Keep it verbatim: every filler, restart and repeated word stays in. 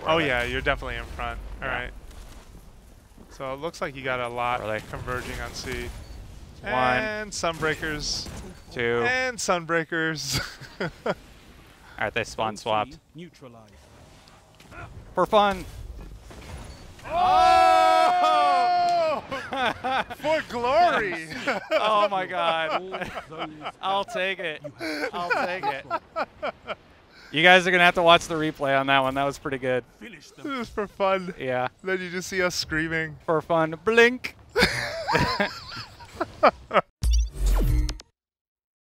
Oh they? yeah, you're definitely in front. All Yeah. right. So it looks like you got a lot Where are they? converging on C. One. And Sunbreakers. Two. And Sunbreakers. Alright, they spawn swapped. Neutralized. For fun. Oh! For glory! Oh my god. I'll take it. I'll take it. You guys are going to have to watch the replay on that one. That was pretty good. Finish This them. is for fun. Yeah. Then you just see us screaming. For fun. Blink.